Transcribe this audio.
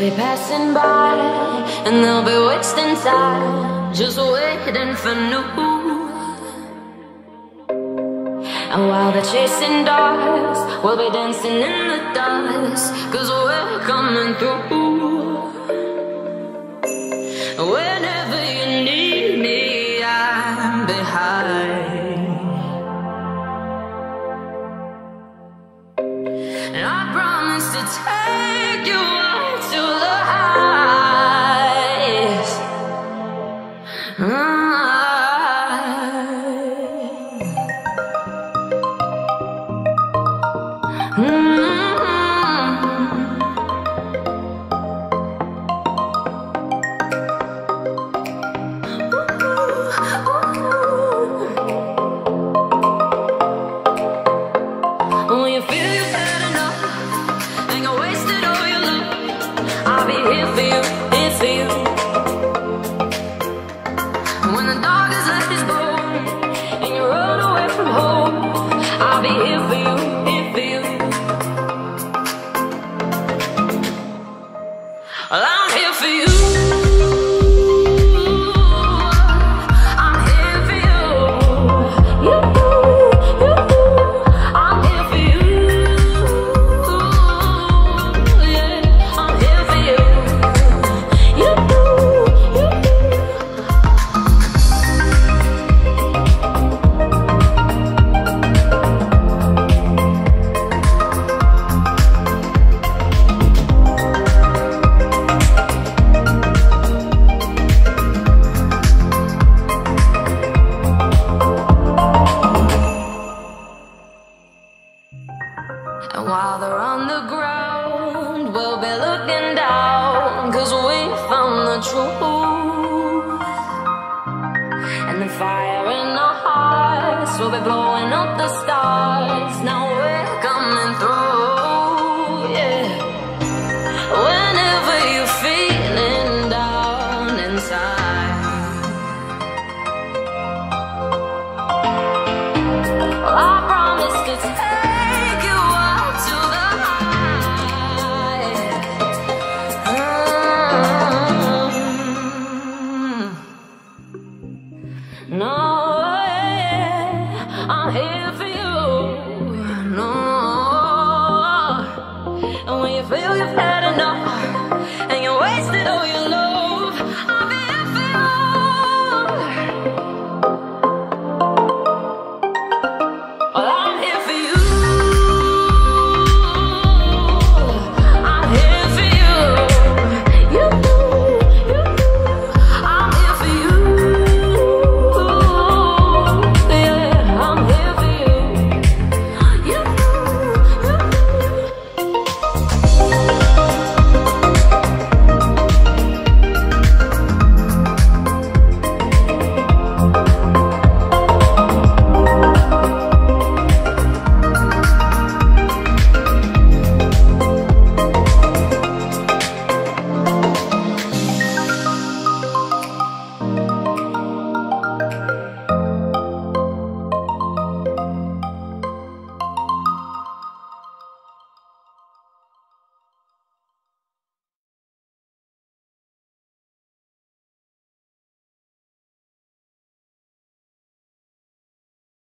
be passing by, and they'll be wasting time, just waiting for new. And while they're chasing dogs, we'll be dancing in the dust, 'cause we're coming through. Whenever you need me, I'm behind. And I promise to take you up to the heights. When you feel you've had enough and you wasted all your love, I'll be here for you, here for you. When the dog has left his bone and you run away from home, I'll be here for you, here for you. Well, I'm here for you. And while they're on the ground, we'll be looking down, 'cause we found the truth. And the fire in our hearts will be blowing up the stars.